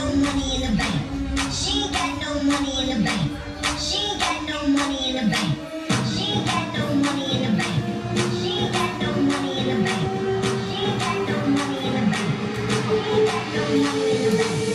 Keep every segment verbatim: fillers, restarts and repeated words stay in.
no money in the bank. She ain't got no money in the bank. She ain't got no money in the bank. She ain't got no money in the bank. She ain't got no money in the bank. She ain't got no money in the bank. She ain't got no money in the bank.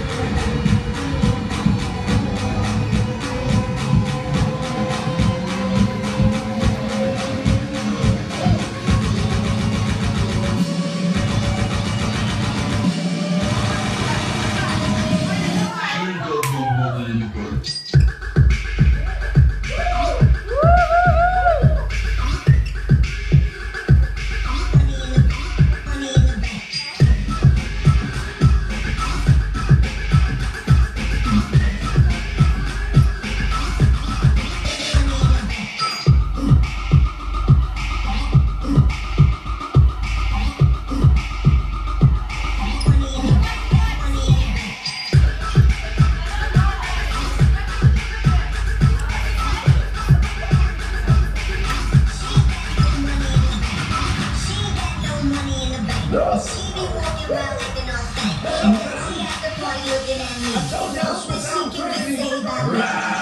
She be walking around like an old thing. She at the party looking at me. Hoping she can get saved by me.